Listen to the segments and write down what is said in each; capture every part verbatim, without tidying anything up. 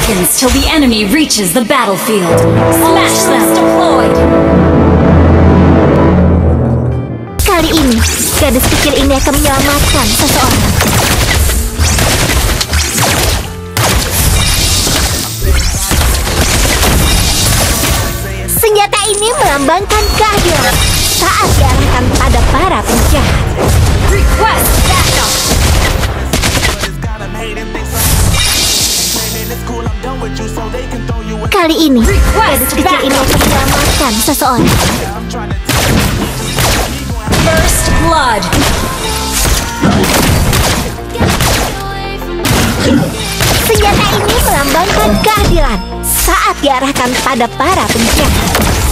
seconds till the enemy reaches the battlefield. Smash them. Deployed. Kali ini, gadis kecil ini akan menyelamatkan seseorang. Senjata ini melambangkan keadilan saat diarahkan pada para penjahat. Request backup. Kali ini, gadis kecil ini akan menyelamatkan seseorang. First blood. Senjata ini melambangkan keadilan saat diarahkan pada para penjahat.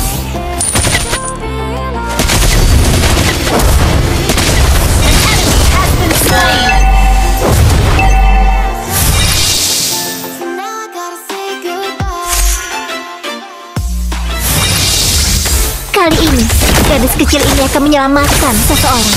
Kali ini, gadis kecil ini akan menyelamatkan seseorang.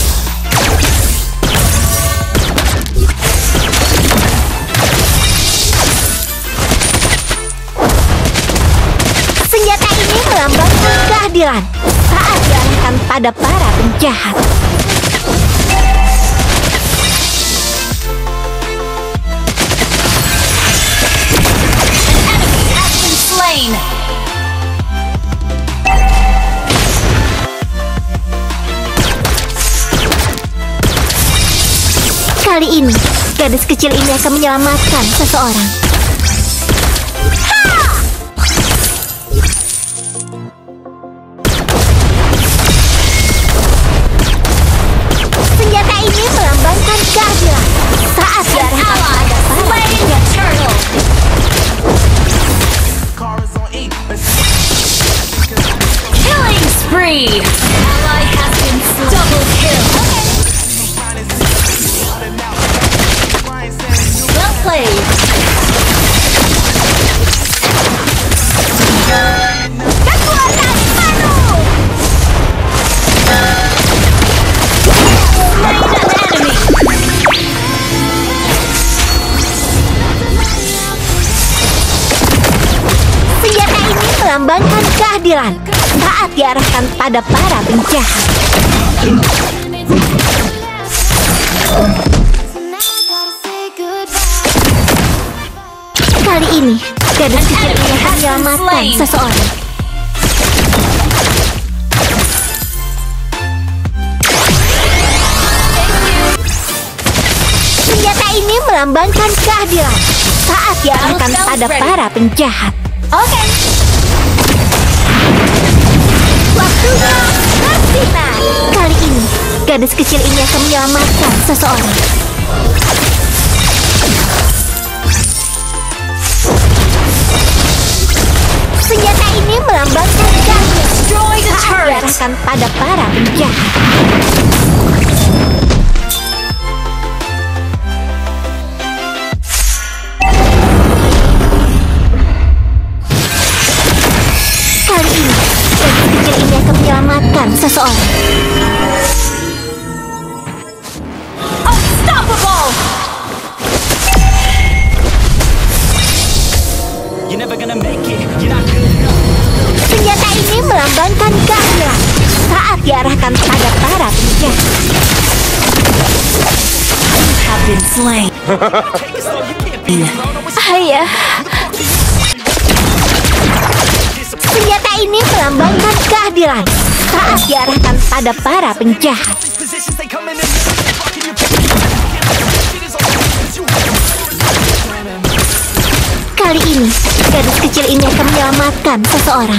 Senjata ini melambangkan keadilan saat diarahkan pada para penjahat. An enemy has been slain. Kali ini, gadis kecil ini akan menyelamatkan seseorang. Senjata ini melambangkan keadilan saat diarahkan pada para penjahat. Killing spree. Ally has been slain. Double kill. Well played. Kekuatan baru. Slain an enemy. Senjata ini melambangkan keadilan saat diarahkan pada para penjahat. Kali ini, gadis kecil ini akan menyelamatkan seseorang. Senjata ini melambangkan keadilan saat diarahkan pada para penjahat. Oke. Waktunya bersinar. Kali ini, gadis kecil ini akan menyelamatkan seseorang. Senjata ini melambangkan keadilan Destroy the saat turret. diarahkan pada para penjahat. Kali ini, gadis kecil ini akan menyelamatkan seseorang. Unstoppable. You're never gonna make it, you're not good enough. Senjata ini melambangkan keadilan saat diarahkan pada para penjahat. Have been slain. Ayah. Senjata ini melambangkan keadilan saat diarahkan pada para penjahat. Positions they come in and rocking your Kali ini, gadis kecil ini akan menyelamatkan seseorang.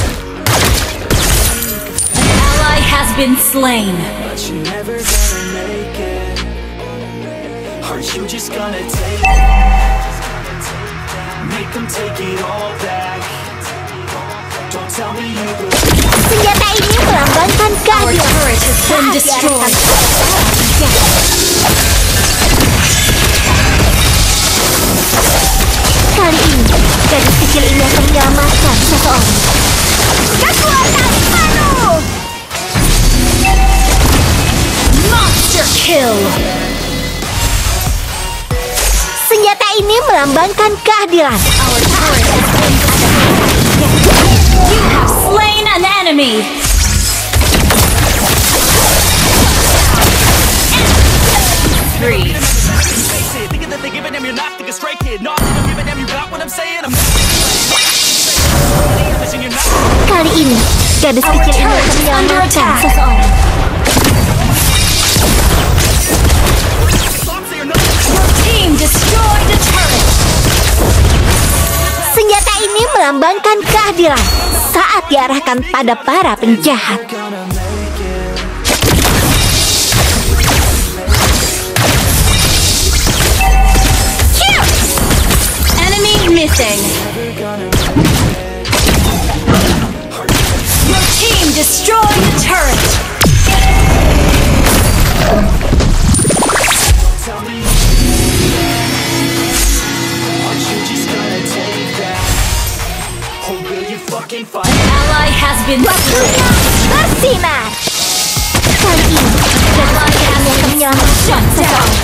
Ally has been slain. But you're never gonna make it. Are you just gonna take it? Make them take it all back. Don't tell me you believe. Senjata ini melambangkan Our keadilan turret has been saat destroyed. diarahkan pada para penjahat. Kali ini, gadis kecil ini akan menyelamatkan seseorang. Kekuatan baru. Monster kill. Senjata Senjata ini melambangkan keadilan. Our turret has been destroyed. You have slain an enemy. Three. Thinking that they're giving them, you're not thinking straight, kid. No, I'm giving them, you got what I'm saying? I'm Kali ini, gadis kecil ini akan menyelamatkan seseorang. Your team destroyed the turret. Senjata ini melambangkan keadilan saat diarahkan pada para penjahat. gonna make it. Enemy missing. Your team destroyed the turret. Tell me, aren't you just gonna take that? Or will you fucking fight? Ally has been slain. Bersinar! Kali ini, gadis kecil ini akan menyelamatkan seseorang.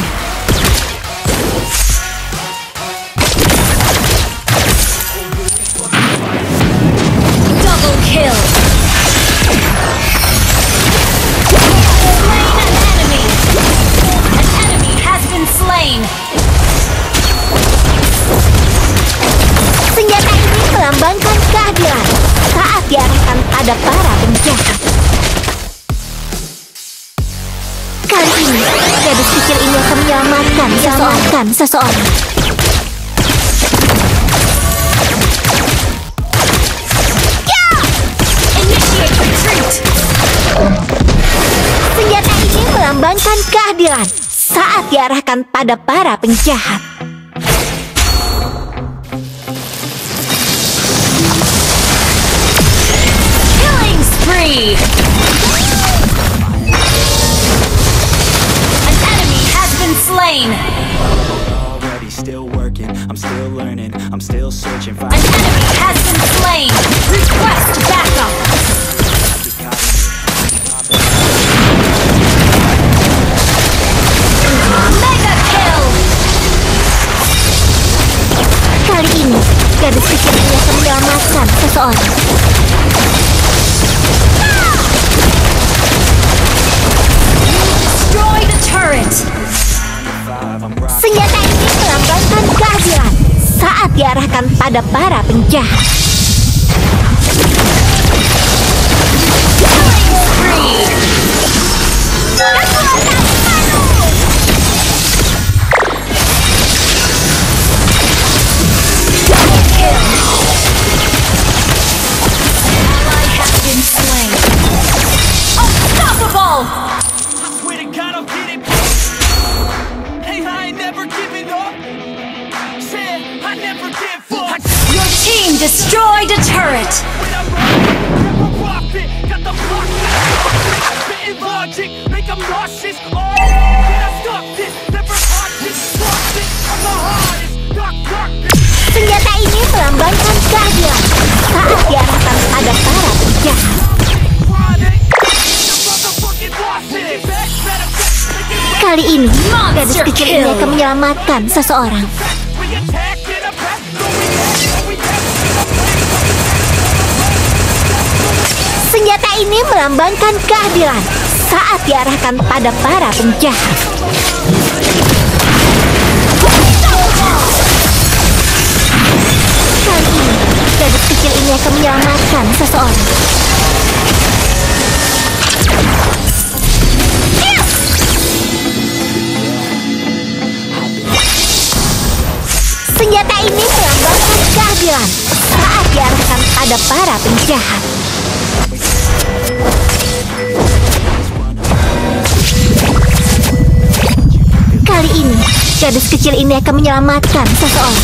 Double kill. Slain an enemy. An enemy has been slain. Senjata ini melambangkan keadilan saat diarahkan pada para penjahat. Kali ini, gadis kecil ini akan menyelamatkan seseorang. seseorang. Initiate retreat. Senjata ini melambangkan keadilan saat diarahkan pada para penjahat. Killing spree. An enemy has been slain. Already still working, I'm still learning, I'm still searching for An enemy has been slain. Request backup. Mega kill. Kali ini, gadis kecil ini akan menyelamatkan seseorang. Destroy the turret. Senjata ini melambangkan keadilan saat diarahkan pada para penjahat. Killing spree. Double kill. Ally has been slain. Unstoppable. I swear to God, I'll get it. Hey, I ain't never giving up. Said I never give up. Your team destroyed a turret. When I'm running, never profit. Got the block. Spitting logic, make 'em nauseous. Oh, can I stop this? Never hard this. Watch it. I'm the hardest. Dark, darkness. Senjata ini melambangkan keadilan saat diarahkan pada para penjahat. Friday. The motherfucking bosses. Better make it Kali ini, gadis Monster kecil ini kill. akan menyelamatkan seseorang. We attack in a back. So we act, we act. Senjata ini melambangkan keadilan saat diarahkan pada para penjahat. Kali ini, gadis kecil ini akan menyelamatkan seseorang. Senjata ini melambangkan keadilan saat diarahkan pada para penjahat. Kali ini, gadis kecil ini akan menyelamatkan seseorang.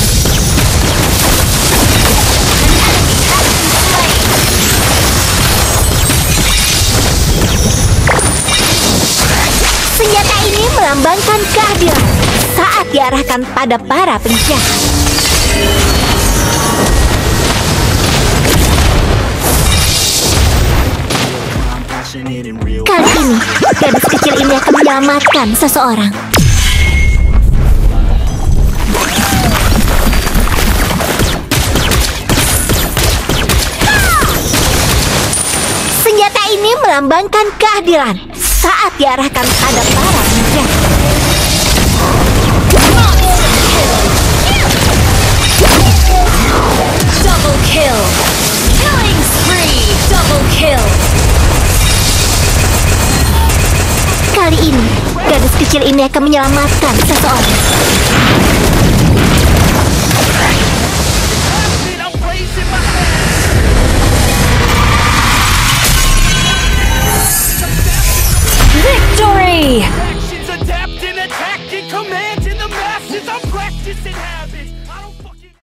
Senjata ini melambangkan keadilan saat diarahkan pada para penjahat. Passionate and real. Kali ini, gadis kecil ini akan menyelamatkan seseorang. ini melambangkan keadilan saat diarahkan pada para penjahat. Double kill. Killing spree. Double kill. Kali ini, gadis kecil ini akan menyelamatkan seseorang.